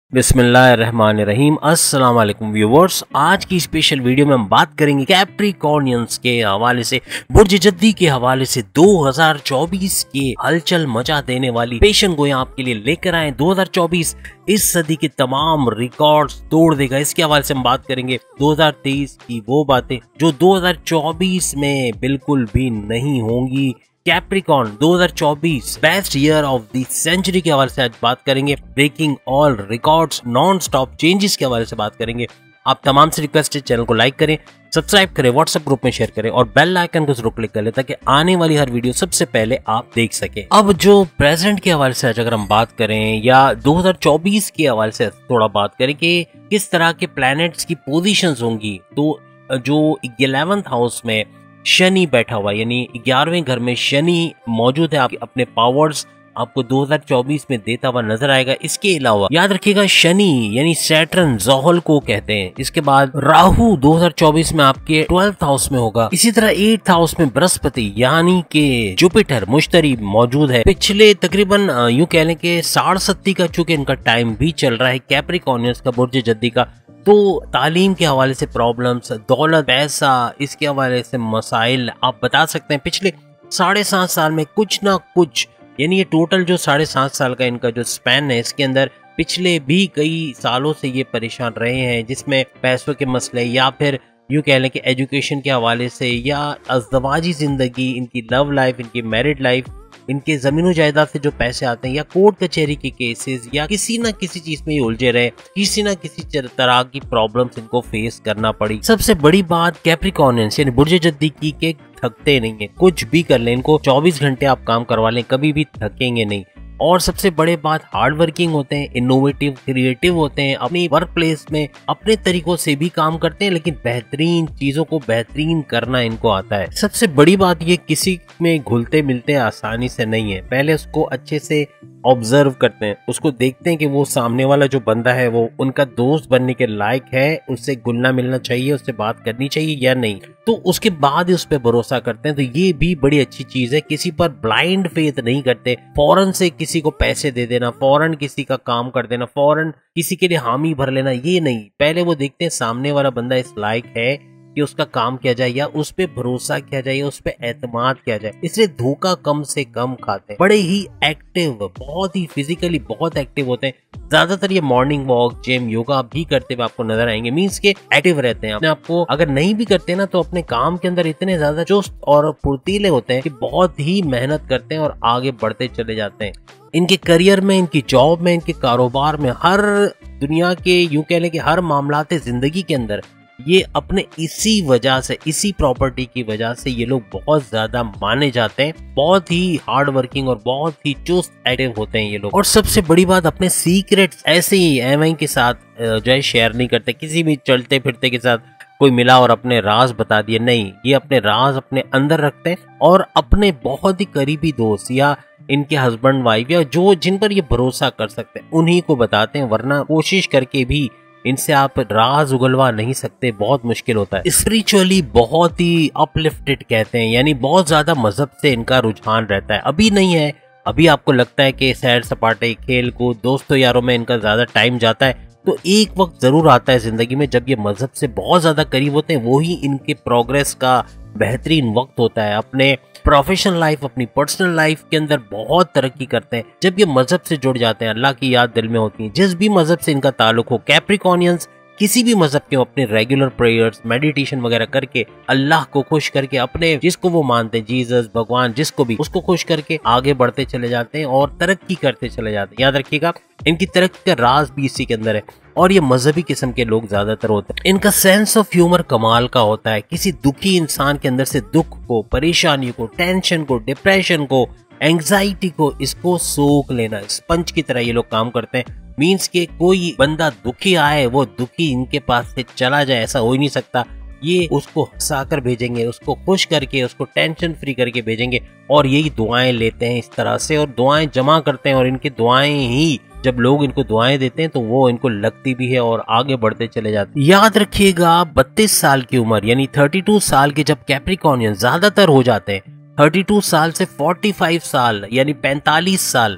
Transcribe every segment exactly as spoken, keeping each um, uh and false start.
बिस्मिल्लाहिर्रहमानिर्रहीम। अस्सलाम वालेकुम व्यूवर्स। आज की स्पेशल वीडियो में हम बात करेंगे कैप्रिकॉर्नियंस के हवाले से, बुर्ज जद्दी के हवाले से दो हज़ार चौबीस के हलचल मचा देने वाली पेशन गोई आपके लिए लेकर आए। दो हज़ार चौबीस इस सदी के तमाम रिकॉर्ड्स तोड़ देगा। इसके हवाले से हम बात करेंगे दो हज़ार तेईस की वो बातें जो दो हज़ार चौबीस में बिल्कुल भी नहीं होंगी। कैप्रिकॉर्न दो हज़ार चौबीस best year of the century के हवाले से आज बात करेंगे। Breaking all records, non stop changes के हवाले से बात करेंगे। आप तमाम से रिक्वेस्ट है, चैनल को लाइक करें, सब्सक्राइब करें, व्हाट्सएप ग्रुप में शेयर करें और बेल आइकन को जरूर क्लिक कर लें ताकि आने वाली हर वीडियो सबसे पहले आप देख सकें। अब जो प्रेजेंट के हवाले से आज अगर हम बात करें या दो हज़ार चौबीस के हवाले से थोड़ा बात करें कि किस तरह के प्लैनेट्स की पोजीशंस होंगी, तो जो ग्यारहवें हाउस में शनि बैठा हुआ यानी ग्यारहवें घर में शनि मौजूद है, आप अपने पावर्स आपको दो हज़ार चौबीस में देता हुआ नजर आएगा। इसके अलावा याद रखिएगा शनि यानी सैटर्न जोहल को कहते हैं। इसके बाद राहु दो हज़ार चौबीस में आपके ट्वेल्थ हाउस में होगा। इसी तरह एट्थ हाउस में बृहस्पति यानी के जुपिटर मुश्तरी मौजूद है। पिछले तकरीबन यूं कह लें कि साढ़ सत्ती का चूंकि इनका टाइम भी चल रहा है कैप्रिकॉर्नियंस का, बुर्ज जद्दी का, तो तालीम के हवाले से प्रॉब्लम्स, दौलत, पैसा, इसके हवाले से मसाइल आप बता सकते हैं। पिछले साढ़े सात साल में कुछ ना कुछ, यानी ये टोटल जो साढ़े सात साल का इनका जो स्पैन है, इसके अंदर पिछले भी कई सालों से ये परेशान रहे हैं, जिसमें पैसों के मसले या फिर यूँ कह लें कि एजुकेशन के हवाले से या अज़दवाजी ज़िंदगी, इनकी लव लाइफ, इनकी मैरिड लाइफ, इनके जमीनों जायदाद से जो पैसे आते हैं या कोर्ट कचहरी के केसेस या किसी ना किसी चीज में ये उलझे रहे, किसी ना किसी तरह की प्रॉब्लम्स इनको फेस करना पड़ी। सबसे बड़ी बात कैप्रिकॉर्नियंस यानी बुर्ज जद्दी की के थकते नहीं है, कुछ भी कर लें, इनको चौबीस घंटे आप काम करवा लें, कभी भी थकेंगे नहीं। और सबसे बड़ी बात हार्ड वर्किंग होते हैं, इनोवेटिव, क्रिएटिव होते हैं, अपनी वर्क प्लेस में अपने तरीकों से भी काम करते हैं, लेकिन बेहतरीन चीजों को बेहतरीन करना इनको आता है। सबसे बड़ी बात ये किसी में घुलते मिलते आसानी से नहीं है, पहले उसको अच्छे से ऑब्जर्व करते हैं, उसको देखते हैं कि वो सामने वाला जो बंदा है वो उनका दोस्त बनने के लायक है, उससे घुलना मिलना चाहिए, उससे बात करनी चाहिए या नहीं, तो उसके बाद ही उस पर भरोसा करते हैं। तो ये भी बड़ी अच्छी चीज है, किसी पर ब्लाइंड फेथ नहीं करते, फौरन से किसी को पैसे दे देना, फौरन किसी का काम कर देना, फौरन किसी के लिए हामी भर लेना, ये नहीं। पहले वो देखते हैं सामने वाला बंदा इस लायक है कि उसका काम किया जाए या उस पे भरोसा किया जाए या उस पे एतमाद किया जाए, इसलिए धोखा कम से कम खाते हैं। बड़े ही एक्टिव, बहुत ही फिजिकली बहुत एक्टिव होते हैं। ज्यादातर ये मॉर्निंग वॉक, जिम, योगा भी करते हुए आपको नजर आएंगे, मीन्स के एक्टिव रहते हैं। अपने आपको अगर नहीं भी करते ना तो अपने काम के अंदर इतने ज्यादा चुस्त और फुर्तीले होते हैं कि बहुत ही मेहनत करते हैं और आगे बढ़ते चले जाते हैं। इनके करियर में, इनकी जॉब में, इनके कारोबार में, हर दुनिया के यूं कह लें कि हर मामलाते जिंदगी के अंदर ये अपने इसी वजह से, इसी प्रॉपर्टी की वजह से ये लोग बहुत ज्यादा माने जाते हैं। बहुत ही हार्ड वर्किंग और बहुत ही चुस्त एक्टिव होते हैं ये लोग। और सबसे बड़ी बात, अपने सीक्रेट्स ऐसे ही एम के साथ जो है शेयर नहीं करते। किसी भी चलते फिरते के साथ कोई मिला और अपने राज बता दिए, नहीं, ये अपने राज अपने अंदर रखते हैं और अपने बहुत ही करीबी दोस्त या इनके हस्बैंड वाइफ या जो जिन पर ये भरोसा कर सकते हैं उन्हीं को बताते हैं, वरना कोशिश करके भी इनसे आप राज उगलवा नहीं सकते, बहुत मुश्किल होता है। स्पिरिचुअली बहुत ही अपलिफ्टेड कहते हैं, यानी बहुत ज्यादा मजहब से इनका रुझान रहता है। अभी नहीं है, अभी आपको लगता है कि सैर सपाटे, खेल कूद, दोस्तों यारों में इनका ज्यादा टाइम जाता है, तो एक वक्त जरूर आता है जिंदगी में जब ये मजहब से बहुत ज्यादा करीब होते हैं, वो ही इनके प्रोग्रेस का बेहतरीन वक्त होता है। अपने प्रोफेशनल लाइफ, अपनी पर्सनल लाइफ के अंदर बहुत तरक्की करते हैं जब ये मजहब से जुड़ जाते हैं, अल्लाह की याद दिल में होती है। जिस भी मजहब से इनका ताल्लुक हो, कैप्रिकॉर्नियंस किसी भी मजहब के अपने रेगुलर प्रेयर्स, मेडिटेशन वगैरह करके अल्लाह को खुश करके, अपने जिसको वो मानते हैं, जीसस, भगवान, जिसको भी, उसको खुश करके आगे बढ़ते चले जाते हैं और तरक्की करते चले जाते हैं। याद रखिएगा इनकी तरक्की का राज भी इसी के अंदर है। और ये मजहबी किस्म के लोग ज्यादातर होते हैं। इनका सेंस ऑफ ह्यूमर कमाल का होता है। किसी दुखी इंसान के अंदर से दुख को, परेशानी को, टेंशन को, डिप्रेशन को, एंग्जाइटी को, इसको सोख लेना, स्पंज की तरह ये लोग काम करते हैं। मीन्स के कोई बंदा दुखी आए, वो दुखी इनके पास से चला जाए, ऐसा हो ही नहीं सकता। ये उसको हंसाकर भेजेंगे, उसको खुश करके, उसको टेंशन फ्री करके भेजेंगे और यही दुआएं लेते हैं इस तरह से और दुआएं जमा करते हैं। और इनकी दुआएं ही, जब लोग इनको दुआएं देते हैं तो वो इनको लगती भी है और आगे बढ़ते चले जाते हैं। याद रखिएगा बत्तीस साल की उम्र यानी बत्तीस साल के जब कैप्रिकॉर्नियन ज्यादातर हो जाते हैं, बत्तीस साल से पैंतालीस साल यानी पैंतालीस साल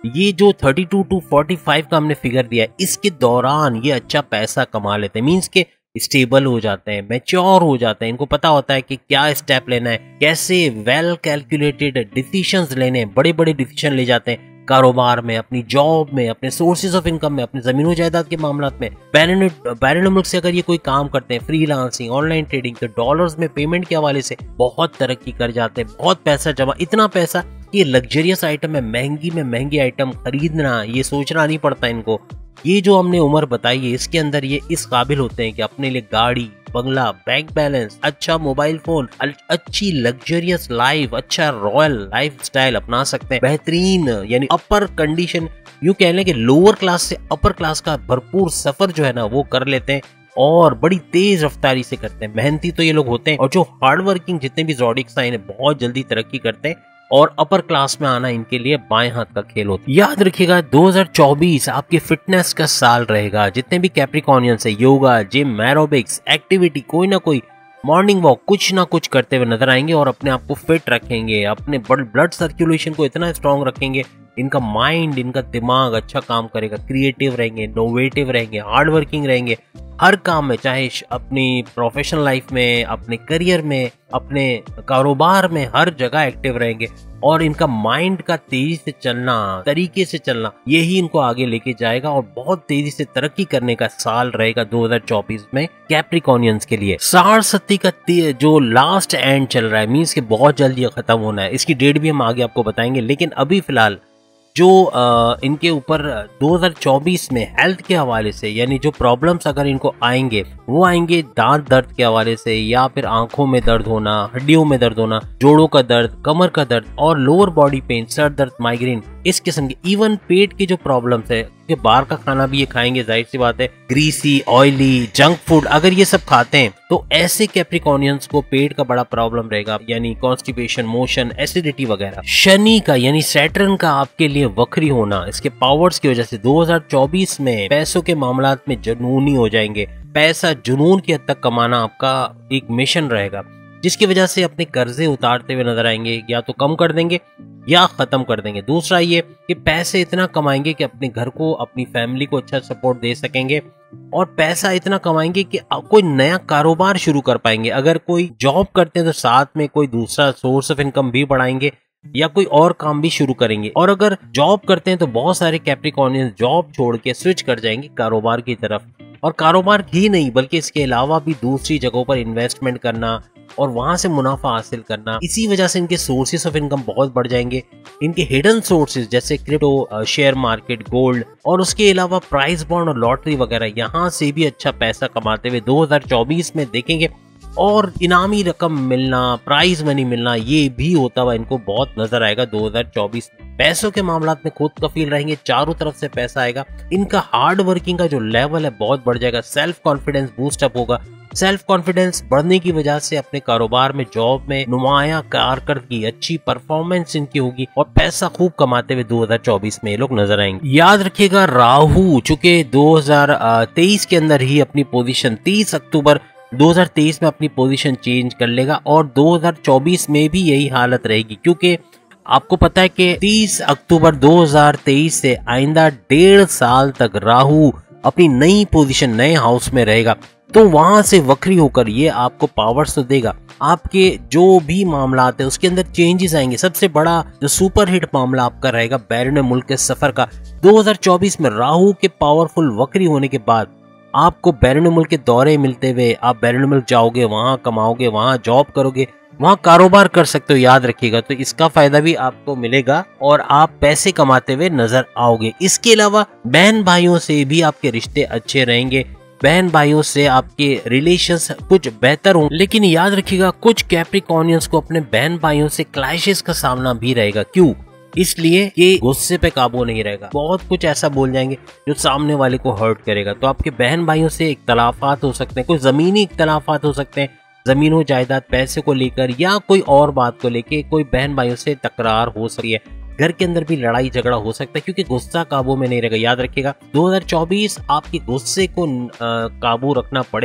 ये जो बत्तीस टू पैंतालीस का हमने फिगर दिया है, इसके दौरान ये अच्छा पैसा कमा लेते हैं, मींस के स्टेबल हो जाते हैं, मैच्योर हो जाते हैं, इनको पता होता है कि क्या स्टेप लेना है, कैसे वेल कैलकुलेटेड डिसीजंस लेने हैं, बड़े बड़े डिसीजन ले जाते हैं कारोबार में, अपनी जॉब में, अपने सोर्सेज ऑफ इनकम में, अपने जमीनों जायदाद के मामलों में। बैरून मुल्क से अगर ये कोई काम करते हैं, फ्रीलांसिंग, ऑनलाइन ट्रेडिंग, तो डॉलर्स में पेमेंट के हवाले से बहुत तरक्की कर जाते हैं, बहुत पैसा जमा, इतना पैसा कि लग्जरियस आइटम है, महंगी में महंगी आइटम खरीदना, ये सोचना नहीं पड़ता इनको। ये जो हमने उम्र बताई है, इसके अंदर ये इस काबिल होते हैं कि अपने लिए गाड़ी, बंगला, बैंक बैलेंस, अच्छा मोबाइल फोन, अच्छी लग्जरियस लाइफ, अच्छा रॉयल लाइफ स्टाइल अपना सकते हैं, बेहतरीन यानी अपर कंडीशन, यूं कह लें कि लोअर क्लास से अपर क्लास का भरपूर सफर जो है ना वो कर लेते हैं और बड़ी तेज रफ्तारी से करते हैं। मेहनती तो ये लोग होते हैं और जो हार्ड वर्किंग जितने भी ज़ोडिक साइन है बहुत जल्दी तरक्की करते हैं और अपर क्लास में आना इनके लिए बाएं हाथ का खेल होता है। याद रखिएगा दो हज़ार चौबीस आपके फिटनेस का साल रहेगा। जितने भी कैप्रिकॉर्नियंस है, योगा, जिम, एरोबिक्स, एक्टिविटी, कोई ना कोई मॉर्निंग वॉक, कुछ ना कुछ करते हुए नजर आएंगे और अपने आप को फिट रखेंगे, अपने ब्लड सर्कुलेशन को इतना स्ट्रांग रखेंगे, इनका माइंड, इनका दिमाग अच्छा काम करेगा, क्रिएटिव रहेंगे, इनोवेटिव रहेंगे, हार्ड वर्किंग रहेंगे हर काम में, चाहे अपनी प्रोफेशनल लाइफ में, अपने करियर में, अपने कारोबार में, हर जगह एक्टिव रहेंगे और इनका माइंड का तेजी से चलना, तरीके से चलना, यही इनको आगे लेके जाएगा और बहुत तेजी से तरक्की करने का साल रहेगा दो हज़ार चौबीस में कैप्रिकॉर्नियंस के लिए। साढ़ सत्ती का जो लास्ट एंड चल रहा है, मीन्स के बहुत जल्दी ये खत्म होना है, इसकी डेट भी हम आगे आपको बताएंगे, लेकिन अभी फिलहाल जो आ, इनके ऊपर दो हज़ार चौबीस में हेल्थ के हवाले से, यानी जो प्रॉब्लम्स अगर इनको आएंगे वो आएंगे दांत दर्द के हवाले से, या फिर आंखों में दर्द होना, हड्डियों में दर्द होना, जोड़ों का दर्द, कमर का दर्द और लोअर बॉडी पेन, सर दर्द, माइग्रेन, इस किस्म के, इवन पेट की जो प्रॉब्लम्स है कि बाहर का खाना भी ये खाएंगे, जाहिर सी बात है, ग्रीसी, ऑयली, जंक फूड अगर ये सब खाते हैं तो ऐसे कैप्रिकॉर्नियंस को पेट का बड़ा प्रॉब्लम रहेगा, यानी कॉन्स्टिपेशन, मोशन, एसिडिटी वगैरह। शनि का यानी सैटर्न का आपके लिए वक्री होना, इसके पावर्स की वजह से दो हज़ार चौबीस में पैसों के मामलात में जुनूनी हो जाएंगे, पैसा जुनून की हद तक कमाना आपका एक मिशन रहेगा, जिसकी वजह से अपने कर्जे उतारते हुए नजर आएंगे, या तो कम कर देंगे या खत्म कर देंगे। दूसरा ये कि पैसे इतना कमाएंगे कि अपने घर को, अपनी फैमिली को अच्छा सपोर्ट दे सकेंगे और पैसा इतना कमाएंगे कि कोई नया कारोबार शुरू कर पाएंगे। अगर कोई जॉब करते हैं तो साथ में कोई दूसरा सोर्स ऑफ इनकम भी बढ़ाएंगे या कोई और काम भी शुरू करेंगे, और अगर जॉब करते हैं तो बहुत सारे कैप्रिकॉर्नियंस जॉब छोड़ के स्विच कर जाएंगे कारोबार की तरफ, और कारोबार ही नहीं बल्कि इसके अलावा भी दूसरी जगहों पर इन्वेस्टमेंट करना और वहां से मुनाफा हासिल करना। इसी वजह से इनके सोर्सेस ऑफ इनकम बहुत बढ़ जाएंगे। इनके हिडन सोर्सेज जैसे क्रिप्टो, शेयर मार्केट, गोल्ड और उसके अलावा प्राइस बॉन्ड और लॉटरी वगैरह, यहाँ से भी अच्छा पैसा कमाते हुए दो हज़ार चौबीस में देखेंगे, और इनामी रकम मिलना, प्राइज मनी मिलना, ये भी होता हुआ इनको बहुत नजर आएगा दो हज़ार चौबीस में। पैसों के मामलात में खुद कफील रहेंगे, चारों तरफ से पैसा आएगा, इनका हार्ड वर्किंग का जो लेवल है बहुत बढ़ जाएगा, सेल्फ कॉन्फिडेंस बूस्ट अप होगा। सेल्फ कॉन्फिडेंस बढ़ने की वजह से अपने कारोबार में, जॉब में नुमाया कारकर्दगी, अच्छी परफॉर्मेंस इनकी होगी और पैसा खूब कमाते हुए दो हज़ार चौबीस में ये लोग नजर आएंगे। याद रखिएगा राहु चूंकि दो हज़ार तेईस के अंदर ही अपनी पोजीशन तीस अक्टूबर दो हज़ार तेईस में अपनी पोजीशन चेंज कर लेगा और दो हज़ार चौबीस में भी यही हालत रहेगी, क्योंकि आपको पता है कि तीस अक्टूबर दो हज़ार तेईस से आइंदा डेढ़ साल तक राहु अपनी नई पोजीशन, नए हाउस में रहेगा, तो वहां से वक्री होकर ये आपको पावर्स तो देगा, आपके जो भी मामला है उसके अंदर चेंजेस आएंगे। सबसे बड़ा जो सुपर हिट मामला आपका रहेगा बैरून मुल्क के सफर का। दो हज़ार चौबीस में राहु के पावरफुल वक्री होने के बाद आपको बैरून मुल्क के दौरे मिलते हुए, आप बैरून मुल्क जाओगे, वहां कमाओगे, वहां जॉब करोगे, वहां कारोबार कर सकते हो, याद रखिएगा, तो इसका फायदा भी आपको मिलेगा और आप पैसे कमाते हुए नजर आओगे। इसके अलावा बहन भाइयों से भी आपके रिश्ते अच्छे रहेंगे, बहन भाइयों से आपके रिलेशंस कुछ बेहतर हों, लेकिन याद रखिएगा कुछ कैप्रिकॉर्नियंस को अपने बहन भाइयों से क्लैशेस का सामना भी रहेगा। क्यों? इसलिए कि गुस्से पे काबू नहीं रहेगा, बहुत कुछ ऐसा बोल जाएंगे जो सामने वाले को हर्ट करेगा। तो आपके बहन भाइयों से इख्तलाफात हो सकते हैं, कोई जमीनी इख्तलाफात हो सकते हैं, जमीनों जायदाद, पैसे को लेकर या कोई और बात को लेके कोई बहन भाइयों से तकरार हो सकती है, घर के अंदर भी लड़ाई झगड़ा हो सकता है, क्योंकि गुस्सा काबू में नहीं रहेगा। याद रखिएगा दो हज़ार चौबीस आपके गुस्से को आ, काबू रखना पड़ेगा,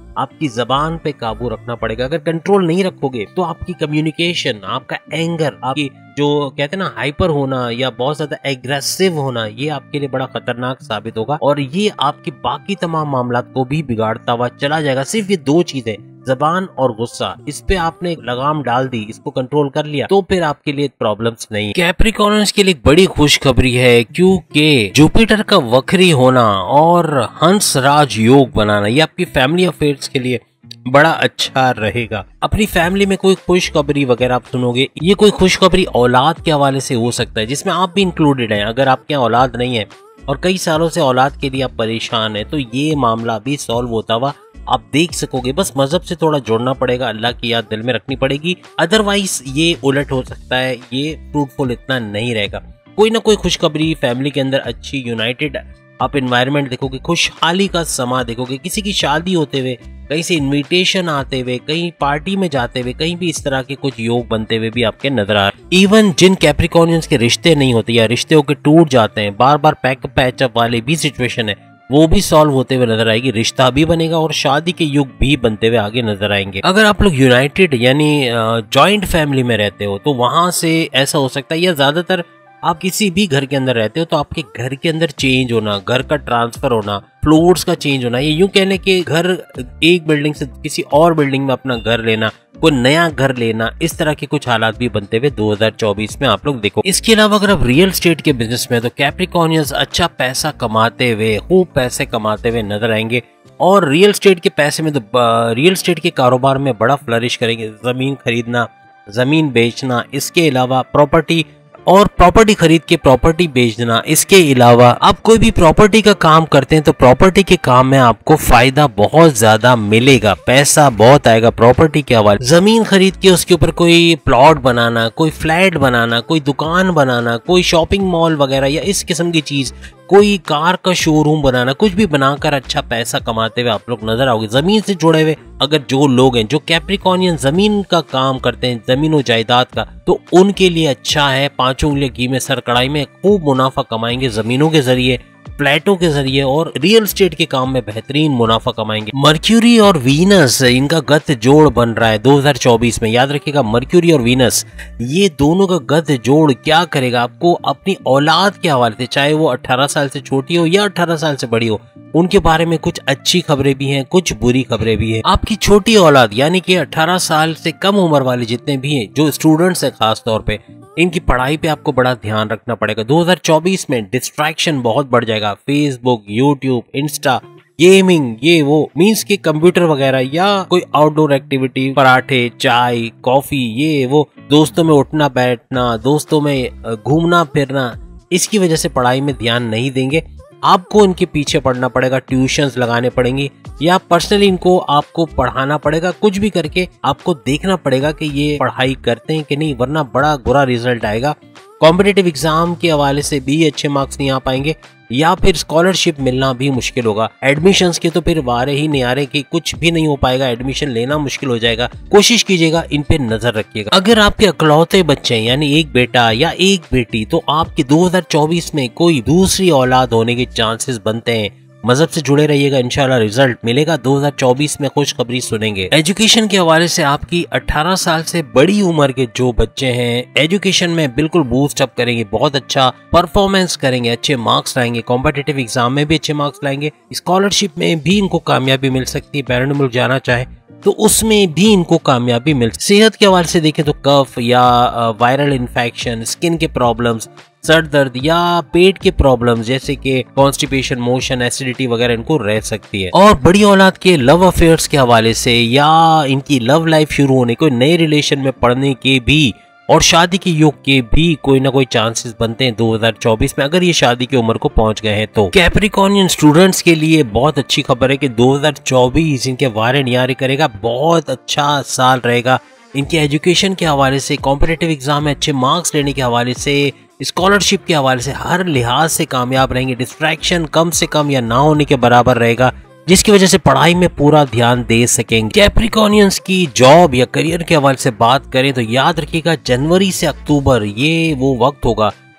आपकी जबान पे काबू रखना पड़ेगा। अगर कंट्रोल नहीं रखोगे तो आपकी कम्युनिकेशन, आपका एंगर, आपकी जो कहते हैं ना हाइपर होना या बहुत ज्यादा एग्रेसिव होना, ये आपके लिए बड़ा खतरनाक साबित होगा और ये आपकी बाकी तमाम मामला को भी बिगाड़ता हुआ चला जाएगा। सिर्फ ये दो चीजें, जबान और गुस्सा, इस पे आपने लगाम डाल दी, इसको कंट्रोल कर लिया तो फिर आपके लिए प्रॉब्लम्स नहीं। कैप्रिकॉर्नियंस के लिए एक बड़ी खुशखबरी है क्योंकि जुपिटर का वक्री होना और हंस राज योग बनाना ये आपकी फैमिली अफेयर्स के लिए बड़ा अच्छा रहेगा। अपनी फैमिली में कोई खुशखबरी वगैरह आप सुनोगे, ये कोई खुशखबरी औलाद के हवाले से हो सकता है जिसमें आप भी इंक्लूडेड हैं। अगर आपके औलाद नहीं है और कई सालों से औलाद के लिए आप परेशान हैं तो ये मामला भी सॉल्व होता हुआ आप देख सकोगे। बस मजहब से थोड़ा जोड़ना पड़ेगा, अल्लाह की याद दिल में रखनी पड़ेगी, अदरवाइज ये उलट हो सकता है, ये फ्रूटफुल इतना नहीं रहेगा। कोई ना कोई खुशखबरी फैमिली के अंदर अच्छी यूनाइटेड आप एनवायरनमेंट देखोगे, खुशहाली का समा देखोगे, किसी की शादी होते हुए, कहीं से इनविटेशन आते हुए, कहीं पार्टी में जाते हुए, कहीं भी इस तरह के कुछ योग बनते हुए भी आपके नजर आ रहे। इवन जिन कैप्रिकॉर्नियंस के रिश्ते नहीं होते या रिश्ते होकर टूट जाते हैं, बार बार पैकअप पैचअप वाले भी सिचुएशन है, वो भी सॉल्व होते हुए नजर आएगी, रिश्ता भी बनेगा और शादी के युग भी बनते हुए आगे नजर आएंगे। अगर आप लोग यूनाइटेड यानी जॉइंट फैमिली में रहते हो तो वहां से ऐसा हो सकता है, या ज्यादातर आप किसी भी घर के अंदर रहते हो तो आपके घर के अंदर चेंज होना, घर का ट्रांसफर होना, फ्लोर्स का चेंज होना, ये यूं कहने के घर एक बिल्डिंग से किसी और बिल्डिंग में अपना घर लेना, कोई नया घर लेना, इस तरह के कुछ हालात भी बनते हुए दो हज़ार चौबीस में आप लोग देखो। इसके अलावा अगर आप रियल स्टेट के बिजनेस में तो कैप्रिकॉर्नियंस अच्छा पैसा कमाते हुए, खूब पैसे कमाते हुए नजर आएंगे और रियल स्टेट के पैसे में तो रियल स्टेट के कारोबार में बड़ा फ्लरिश करेंगे। जमीन खरीदना, जमीन बेचना, इसके अलावा प्रॉपर्टी और प्रॉपर्टी खरीद के प्रॉपर्टी बेच देना, इसके अलावा आप कोई भी प्रॉपर्टी का काम करते हैं तो प्रॉपर्टी के काम में आपको फायदा बहुत ज्यादा मिलेगा, पैसा बहुत आएगा प्रॉपर्टी के हवाले। जमीन खरीद के उसके ऊपर कोई प्लॉट बनाना, कोई फ्लैट बनाना, कोई दुकान बनाना, कोई शॉपिंग मॉल वगैरह या इस किस्म की चीज, कोई कार का शोरूम बनाना, कुछ भी बनाकर अच्छा पैसा कमाते हुए आप लोग नजर आओगे। जमीन से जुड़े हुए अगर जो लोग हैं, जो कैप्रिकॉर्नियन जमीन का काम करते हैं, जमीन और जायदाद का, तो उनके लिए अच्छा है। पांचों उंगलियां घी में सर कढ़ाई में खूब मुनाफा कमाएंगे जमीनों के जरिए, फ्लैटों के जरिए और रियल एस्टेट के काम में बेहतरीन मुनाफा कमाएंगे। मर्क्यूरी और वीनस इनका गत जोड़ बन रहा है दो हज़ार चौबीस में, याद रखिएगा मर्क्यूरी और वीनस ये दोनों का गत जोड़ क्या करेगा आपको अपनी औलाद के हवाले से, चाहे वो अठारह साल से छोटी हो या अठारह साल से बड़ी हो, उनके बारे में कुछ अच्छी खबरें भी हैं, कुछ बुरी खबरें भी हैं। आपकी छोटी औलाद यानी कि अठारह साल से कम उम्र वाले जितने भी हैं, जो स्टूडेंट्स हैं खास तौर पे, इनकी पढ़ाई पे आपको बड़ा ध्यान रखना पड़ेगा। दो हज़ार चौबीस में डिस्ट्रैक्शन बहुत बढ़ जाएगा। फेसबुक, यूट्यूब, इंस्टा, गेमिंग, ये वो मीन्स के कंप्यूटर वगैरह या कोई आउटडोर एक्टिविटी, पराठे, चाय, कॉफी, ये वो, दोस्तों में उठना बैठना, दोस्तों में घूमना फिरना, इसकी वजह से पढ़ाई में ध्यान नहीं देंगे। आपको इनके पीछे पड़ना पड़ेगा, ट्यूशंस लगाने पड़ेंगी या पर्सनली इनको आपको पढ़ाना पड़ेगा। कुछ भी करके आपको देखना पड़ेगा कि ये पढ़ाई करते हैं कि नहीं, वरना बड़ा बुरा रिजल्ट आएगा। कॉम्पिटिटिव एग्जाम के हवाले से भी अच्छे मार्क्स नहीं आ पाएंगे या फिर स्कॉलरशिप मिलना भी मुश्किल होगा। एडमिशंस के तो फिर वारे ही नहीं आ रहे कि कुछ भी नहीं हो पाएगा, एडमिशन लेना मुश्किल हो जाएगा। कोशिश कीजिएगा, इन पे नजर रखिएगा। अगर आपके अकलौते बच्चे हैं यानी एक बेटा या एक बेटी, तो आपके दो हज़ार चौबीस में कोई दूसरी औलाद होने के चांसेस बनते हैं। मजहब से जुड़े रहिएगा, इंशाल्लाह रिजल्ट मिलेगा। दो हज़ार चौबीस में खुशखबरी सुनेंगे। एजुकेशन के हवाले से आपकी अठारह साल से बड़ी उम्र के जो बच्चे हैं एजुकेशन में बिल्कुल बूस्ट अप करेंगे, बहुत अच्छा परफॉर्मेंस करेंगे, अच्छे मार्क्स लाएंगे, कॉम्पिटिटिव एग्जाम में भी अच्छे मार्क्स लाएंगे, स्कॉलरशिप में भी इनको कामयाबी मिल सकती है। बैरून मुल्क जाना चाहे तो उसमें भी इनको कामयाबी मिल। सेहत के हवाले से देखें तो कफ या वायरल इन्फेक्शन, स्किन के प्रॉब्लम्स, सर दर्द या पेट के प्रॉब्लम्स जैसे कि कॉन्स्टिपेशन, मोशन, एसिडिटी वगैरह इनको रह सकती है। और बड़ी औलाद के लव अफेयर्स के हवाले से या इनकी लव लाइफ शुरू होने, कोई नए रिलेशन में पड़ने के भी और शादी के योग के भी कोई ना कोई चांसेस बनते हैं दो हज़ार चौबीस में, अगर ये शादी की उम्र को पहुंच गए हैं तो। कैप्रिकॉर्नियन स्टूडेंट्स के लिए बहुत अच्छी खबर है कि दो हज़ार चौबीस इनके वारे नियारे करेगा, बहुत अच्छा साल रहेगा इनके एजुकेशन के हवाले से, कॉम्पिटिटिव एग्जाम में अच्छे मार्क्स लेने के हवाले से, स्कॉलरशिप के हवाले से, हर लिहाज से कामयाब रहेंगे। डिस्ट्रैक्शन कम से कम या ना होने के बराबर रहेगा, जिसकी वजह से पढ़ाई में पूरा ध्यान दे सकेंगे। कैप्रिकॉर्नियंस की जॉब या करियर के हवाले से बात करें तो याद रखिएगा जनवरी से अक्टूबर ये वो वक्त होगा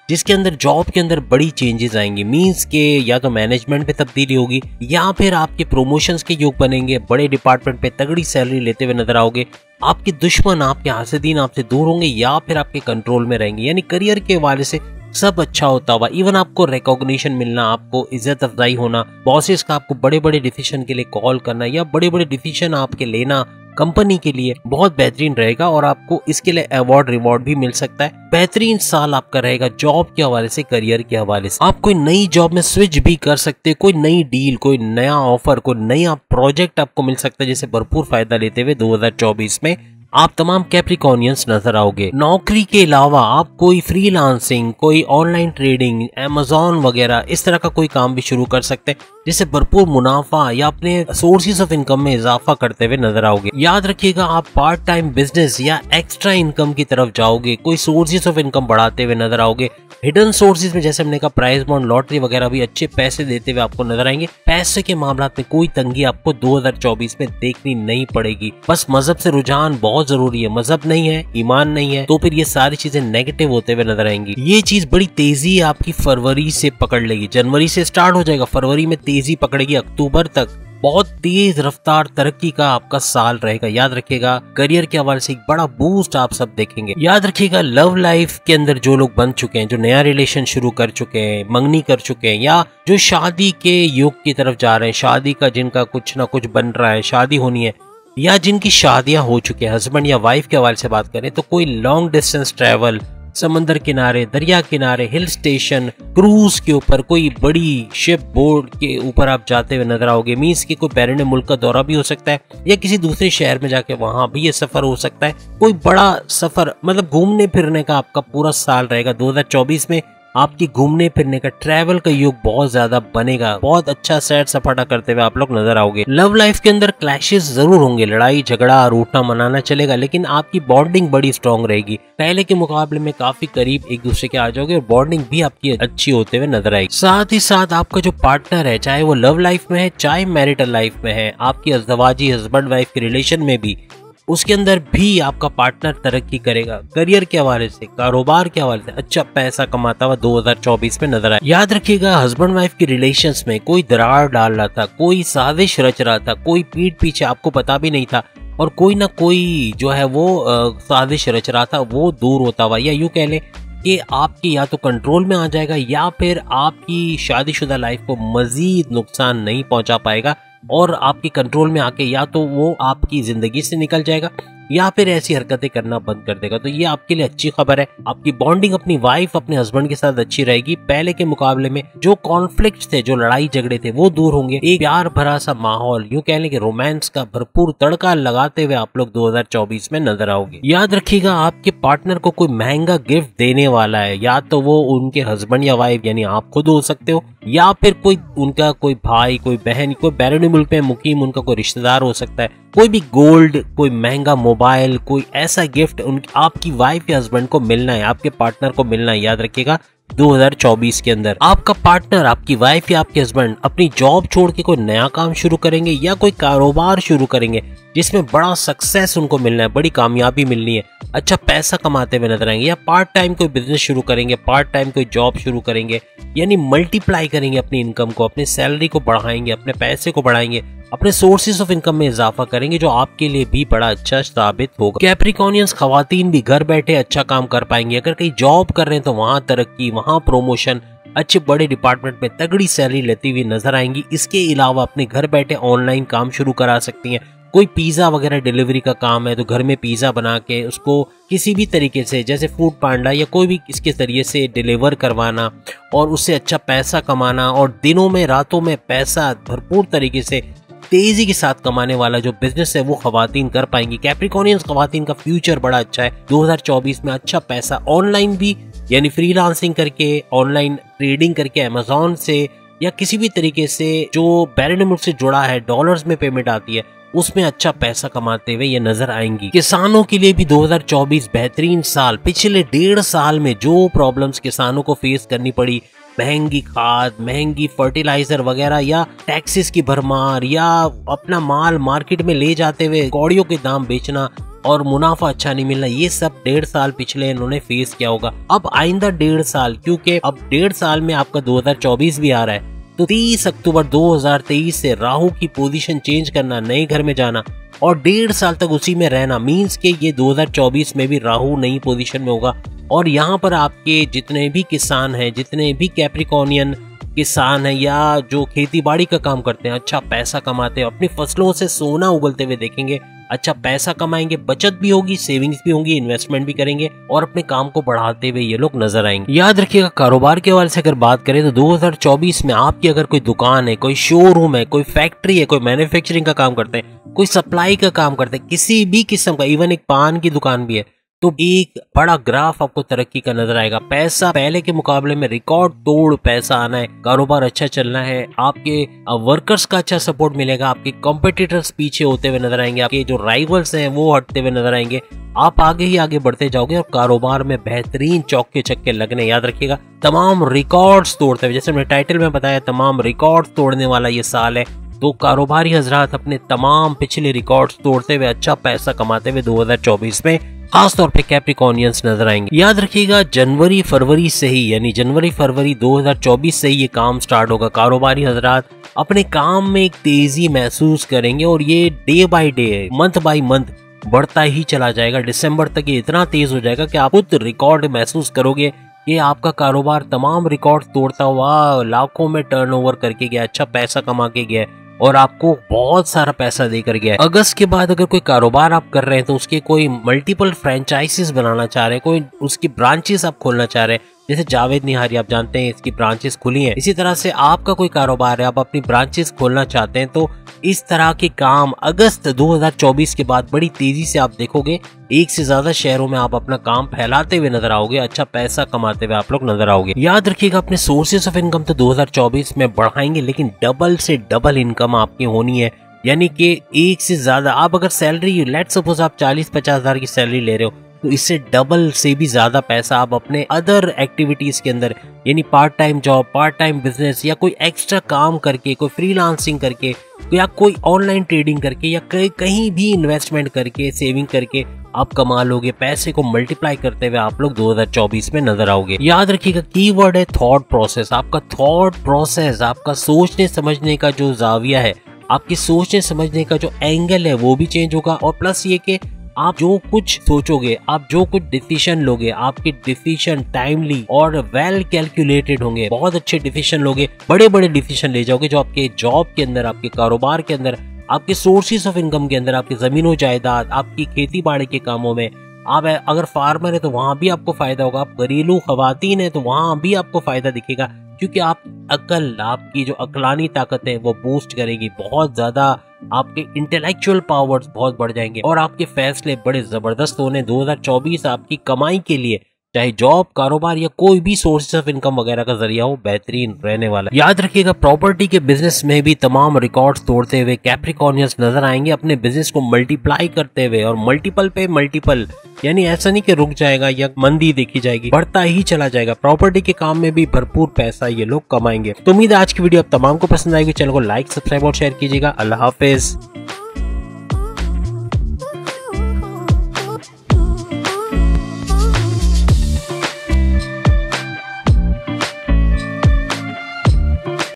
जिसके अंदर जॉब के अंदर बड़ी चेंजेस आएंगी। मींस के या तो मैनेजमेंट पे तब्दीली होगी या फिर आपके प्रमोशंस के योग बनेंगे, बड़े डिपार्टमेंट पे तगड़ी सैलरी लेते हुए नजर आओगे। आपके दुश्मन, आपके हासिदीन आपसे दूर होंगे या फिर आपके कंट्रोल में रहेंगे। यानी करियर के हवाले से सब अच्छा होता हुआ, इवन आपको रिकॉग्निशन मिलना, आपको इज्जत अफजाई होना, बॉसेस का आपको बड़े बड़े डिसीजन के लिए कॉल करना या बड़े बड़े डिसीजन आपके लेना कंपनी के लिए बहुत बेहतरीन रहेगा और आपको इसके लिए अवार्ड रिवॉर्ड भी मिल सकता है। बेहतरीन साल आपका रहेगा जॉब के हवाले से, करियर के हवाले से। आप कोई नई जॉब में स्विच भी कर सकते, कोई नई डील, कोई नया ऑफर, कोई नया प्रोजेक्ट आपको मिल सकता है, जिसे भरपूर फायदा लेते हुए दो हज़ार चौबीस में आप तमाम कैप्रिकॉर्नियंस नजर आओगे। नौकरी के अलावा आप कोई फ्रीलांसिंग, कोई ऑनलाइन ट्रेडिंग, अमेज़न वगैरह इस तरह का कोई काम भी शुरू कर सकते हैं, जिससे भरपूर मुनाफा या अपने सोर्सेज ऑफ इनकम में इजाफा करते हुए नजर आओगे। याद रखिएगा, आप पार्ट टाइम बिजनेस या एक्स्ट्रा इनकम की तरफ जाओगे, कोई सोर्सेज ऑफ इनकम बढ़ाते हुए नजर आओगे। हिडन सोर्सेज में जैसे हमने कहा प्राइज बॉन्ड, लॉटरी वगैरह भी अच्छे पैसे देते हुए आपको नजर आएंगे। पैसे के मामला में कोई तंगी आपको दो हज़ार चौबीस में देखनी नहीं पड़ेगी। बस मजहब से रुझान बहुत जरूरी है। मजहब नहीं है, ईमान नहीं है, तो फिर ये सारी चीजें नेगेटिव होते हुए नजर आएंगी। ये चीज बड़ी तेजी आपकी फरवरी से पकड़ लेगी। जनवरी से स्टार्ट हो जाएगा, फरवरी में तेजी पकड़ेगी, अक्टूबर तक बहुत तेज रफ्तार तरक्की का आपका साल रहेगा। याद रखिएगा, करियर के हवाले से एक बड़ा बूस्ट आप सब देखेंगे। याद रखिएगा, लव लाइफ के अंदर जो लोग बन चुके हैं, जो नया रिलेशन शुरू कर चुके हैं, मंगनी कर चुके हैं, या जो शादी के युग की तरफ जा रहे हैं, शादी का जिनका कुछ ना कुछ बन रहा है, शादी होनी है, या जिनकी शादियां हो चुकी है, हस्बैंड या वाइफ के हवाले से बात करें तो कोई लॉन्ग डिस्टेंस ट्रैवल, समंदर किनारे, दरिया किनारे, हिल स्टेशन, क्रूज के ऊपर, कोई बड़ी शिप बोर्ड के ऊपर आप जाते हुए नजर आओगे। मींस की कोई बैरून मुल्क का दौरा भी हो सकता है या किसी दूसरे शहर में जाके वहां भी ये सफर हो सकता है। कोई बड़ा सफर, मतलब घूमने फिरने का आपका पूरा साल रहेगा। दो हज़ार चौबीस में आपकी घूमने फिरने का, ट्रैवल का युग बहुत ज्यादा बनेगा। बहुत अच्छा सैर सपाटा करते हुए आप लोग नजर आओगे। लव लाइफ के अंदर क्लैशेस जरूर होंगे, लड़ाई झगड़ा रूठना मनाना चलेगा, लेकिन आपकी बॉन्डिंग बड़ी स्ट्रांग रहेगी। पहले के मुकाबले में काफी करीब एक दूसरे के आ जाओगे और बॉन्डिंग भी आपकी अच्छी होते हुए नजर आएगी। साथ ही साथ आपका जो पार्टनर है, चाहे वो लव लाइफ में है चाहे मैरिटल लाइफ में है, आपकी अज़दवाजी हस्बैंड वाइफ के रिलेशन में भी, उसके अंदर भी आपका पार्टनर तरक्की करेगा। करियर के हवाले से, कारोबार के हवाले से अच्छा पैसा कमाता हुआ दो हज़ार चौबीस में नजर आए। याद रखिएगा, हस्बैंड वाइफ की रिलेशंस में कोई दरार डाल रहा था, कोई साजिश रच रहा था, कोई पीठ पीछे आपको पता भी नहीं था, और कोई ना कोई जो है वो साजिश रच रहा था, वो दूर होता हुआ, या यूं कह लें कि आपकी या तो कंट्रोल में आ जाएगा या फिर आपकी शादीशुदा लाइफ को मजीद नुकसान नहीं पहुंचा पाएगा और आपके कंट्रोल में आके या तो वो आपकी जिंदगी से निकल जाएगा या फिर ऐसी हरकतें करना बंद कर देगा। तो ये आपके लिए अच्छी खबर है। आपकी बॉन्डिंग अपनी वाइफ, अपने हस्बैंड के साथ अच्छी रहेगी। पहले के मुकाबले में जो कॉन्फ्लिक्ट थे, जो लड़ाई झगड़े थे, वो दूर होंगे। एक प्यार भरा सा माहौल, यूं कह लें कि रोमांस का भरपूर तड़का लगाते हुए आप लोग दो हज़ार चौबीस में नजर आओगे। याद रखिएगा, आपके पार्टनर को कोई महंगा गिफ्ट देने वाला है, या तो वो उनके हस्बैंड या वाइफ यानी आप खुद हो सकते हो, या फिर कोई उनका कोई भाई, कोई बहन, कोई बैरून मुल्क में मुकीम उनका कोई रिश्तेदार हो सकता है। कोई भी गोल्ड, कोई महंगा मोबाइल, कोई ऐसा गिफ्ट उन आपकी वाइफ या हस्बैंड को मिलना है, आपके पार्टनर को मिलना है। याद रखिएगा, दो हज़ार चौबीस के अंदर आपका पार्टनर, आपकी वाइफ या आपके हस्बैंड अपनी जॉब छोड़ के कोई नया काम शुरू करेंगे या कोई कारोबार शुरू करेंगे जिसमें बड़ा सक्सेस उनको मिलना है, बड़ी कामयाबी मिलनी है, अच्छा पैसा कमाते हुए नजर आएंगे, या पार्ट टाइम कोई बिजनेस शुरू करेंगे, पार्ट टाइम कोई जॉब शुरू करेंगे, यानी मल्टीप्लाई करेंगे अपनी इनकम को, अपनी सैलरी को बढ़ाएंगे, अपने पैसे को बढ़ाएंगे, अपने सोर्सेज ऑफ इनकम में इजाफा करेंगे, जो आपके लिए भी बड़ा अच्छा साबित होगा। कैप्रिकॉर्नियंस खवातीन भी घर बैठे अच्छा काम कर पाएंगे। अगर कहीं जॉब कर रहे हैं तो वहां तरक्की, वहां प्रमोशन, अच्छे बड़े डिपार्टमेंट में तगड़ी सैलरी लेती हुई नजर आएंगी। इसके अलावा अपने घर बैठे ऑनलाइन काम शुरू करा सकती हैं। कोई पिज्जा वगैरह डिलीवरी का काम है तो घर में पिज्जा बना के उसको किसी भी तरीके से, जैसे फूड पांडा या कोई भी इसके जरिए से डिलीवर करवाना और उससे अच्छा पैसा कमाना, और दिनों में रातों में पैसा भरपूर तरीके से तेजी के साथ कमाने वाला जो बिजनेस है वो खवातीन कर पाएंगी। कैप्रिकॉर्नियंस खवातीन का फ्यूचर बड़ा अच्छा है। दो हज़ार चौबीस में अच्छा पैसा ऑनलाइन भी, यानी फ्रीलांसिंग करके, ऑनलाइन ट्रेडिंग करके, अमेज़न से या किसी भी तरीके से जो बैरून मुल्क से जुड़ा है, डॉलर्स में पेमेंट आती है, उसमें अच्छा पैसा कमाते हुए ये नजर आएंगी। किसानों के लिए भी दो हज़ार चौबीस बेहतरीन साल। पिछले डेढ़ साल में जो प्रॉब्लम्स किसानों को फेस करनी पड़ी, महंगी खाद, महंगी फर्टिलाइजर वगैरह, या टैक्सेस की भरमार, या अपना माल मार्केट में ले जाते हुए कौड़ियों के दाम बेचना, और मुनाफा अच्छा नहीं मिलना, ये सब डेढ़ साल पिछले इन्होंने फेस किया होगा। अब आइंदा डेढ़ साल, क्योंकि अब डेढ़ साल में आपका दो हज़ार चौबीस भी आ रहा है, तो तीस अक्टूबर दो हज़ार तेईस से राहु की पोजीशन चेंज करना, नए घर में जाना और डेढ़ साल तक उसी में रहना, मींस के ये दो हज़ार चौबीस में भी राहु नई पोजीशन में होगा। और यहाँ पर आपके जितने भी किसान हैं, जितने भी कैप्रिकॉर्नियन किसान हैं या जो खेती बाड़ी का काम करते हैं, अच्छा पैसा कमाते हैं, अपनी फसलों से सोना उगलते हुए देखेंगे, अच्छा पैसा कमाएंगे, बचत भी होगी, सेविंग्स भी होंगी, इन्वेस्टमेंट भी करेंगे और अपने काम को बढ़ाते हुए ये लोग नजर आएंगे। याद रखिएगा, कारोबार के हवाले से अगर बात करें तो दो हज़ार चौबीस में आपकी अगर कोई दुकान है, कोई शोरूम है, कोई फैक्ट्री है, कोई मैन्युफैक्चरिंग का काम करते हैं, कोई सप्लाई का काम करते हैं, किसी भी किस्म का, इवन एक पान की दुकान भी है, तो एक बड़ा ग्राफ आपको तरक्की का नजर आएगा। पैसा पहले के मुकाबले में रिकॉर्ड तोड़ पैसा आना है, कारोबार अच्छा चलना है, आपके वर्कर्स का अच्छा सपोर्ट मिलेगा, आपके कॉम्पिटिटर्स पीछे होते हुए नजर आएंगे, आपके जो राइवल्स हैं वो हटते हुए नजर आएंगे, आप आगे ही आगे बढ़ते जाओगे और कारोबार में बेहतरीन चौके छक्के लगने। याद रखिएगा, तमाम रिकॉर्ड्स तोड़ते हुए, जैसे मैंने टाइटल में बताया, तमाम रिकॉर्ड्स तोड़ने वाला ये साल है। तो कारोबारी हजरात अपने तमाम पिछले रिकॉर्ड्स तोड़ते हुए अच्छा पैसा कमाते हुए दो हज़ार चौबीस में खासतौर पे कैप्रिकॉर्नियंस नजर आएंगे। याद रखिएगा, जनवरी फरवरी से ही, यानी जनवरी फरवरी दो हज़ार चौबीस से ही ये काम स्टार्ट होगा। कारोबारी हजरात अपने काम में एक तेजी महसूस करेंगे और ये day by day, month by month बढ़ता ही चला जाएगा। दिसंबर तक ये इतना तेज हो जाएगा कि आप खुद रिकॉर्ड महसूस करोगे कि आपका कारोबार तमाम रिकॉर्ड तोड़ता हुआ लाखों में टर्नओवर करके गया, अच्छा पैसा कमा के गया और आपको बहुत सारा पैसा देकर गया है। अगस्त के बाद अगर कोई कारोबार आप कर रहे हैं तो उसके कोई मल्टीपल फ्रेंचाइजीज बनाना चाह रहे हैं, कोई उसकी ब्रांचेस आप खोलना चाह रहे हैं, जैसे जावेद निहारी आप जानते हैं इसकी ब्रांचेस खुली हैं, इसी तरह से आपका कोई कारोबार है, आप अपनी ब्रांचेस खोलना चाहते हैं, तो इस तरह के काम अगस्त दो हज़ार चौबीस के बाद बड़ी तेजी से आप देखोगे। एक से ज्यादा शहरों में आप अपना काम फैलाते हुए नजर आओगे, अच्छा पैसा कमाते हुए आप लोग नजर आओगे। याद रखिएगा, अपने सोर्सेस ऑफ इनकम तो दो हज़ार चौबीस में बढ़ाएंगे, लेकिन डबल से डबल इनकम आपकी होनी है। यानी कि एक से ज्यादा, आप अगर सैलरी, लेट सपोज आप चालीस पचास हजार की सैलरी ले रहे हो, तो इससे डबल से भी ज्यादा पैसा आप अपने अदर एक्टिविटीज के अंदर, यानी part time job, part time business या कोई एक्स्ट्रा काम करके, कोई फ्रीलांसिंग करके या कोई ऑनलाइन ट्रेडिंग करके या कहीं भी इन्वेस्टमेंट करके, सेविंग करके आप कमा लोगे। पैसे को मल्टीप्लाई करते हुए आप लोग दो हज़ार चौबीस में नजर आओगे। याद रखिएगा, कीवर्ड है थॉट प्रोसेस। आपका थॉट प्रोसेस, आपका सोचने समझने का जो जाविया है, आपकी सोचने समझने का जो एंगल है वो भी चेंज होगा। और प्लस ये कि आप जो कुछ सोचोगे, आप जो कुछ डिसीजन लोगे, आपके डिसीजन टाइमली और वेल कैलकुलेटेड होंगे, बहुत अच्छे डिसीजन लोगे, बड़े बड़े डिसीजन ले जाओगे जो आपके जॉब के अंदर, आपके कारोबार के अंदर, आपके सोर्सेज ऑफ इनकम के अंदर, आपकी जमीनों जायदाद, आपकी खेती बाड़ी के कामों में। आप अगर फार्मर है तो वहां भी आपको फायदा होगा, आप घरेलू खवातीन है तो वहां भी आपको फायदा दिखेगा, क्योंकि आप अकल, आपकी जो अकलानी ताकत है वो बूस्ट करेगी, बहुत ज्यादा आपके इंटेलेक्चुअल पावर्स बहुत बढ़ जाएंगे और आपके फैसले बड़े जबरदस्त होने। दो हज़ार चौबीस आपकी कमाई के लिए, चाहे जॉब, कारोबार या कोई भी सोर्स ऑफ इनकम वगैरह का जरिया हो, बेहतरीन रहने वाला है। याद रखिएगा, प्रॉपर्टी के बिजनेस में भी तमाम रिकॉर्ड्स तोड़ते हुए कैप्रिकॉर्नियंस नजर आएंगे, अपने बिजनेस को मल्टीप्लाई करते हुए और मल्टीपल पे मल्टीपल, यानी ऐसा नहीं कि रुक जाएगा या मंदी देखी जाएगी, बढ़ता ही चला जाएगा। प्रॉपर्टी के काम में भी भरपूर पैसा ये लोग कमाएंगे। तो उम्मीद है आज की वीडियो आप तमाम को पसंद आएगी। चैनल को लाइक, सब्सक्राइब और शेयर कीजिएगा। अल्लाह हाफिज।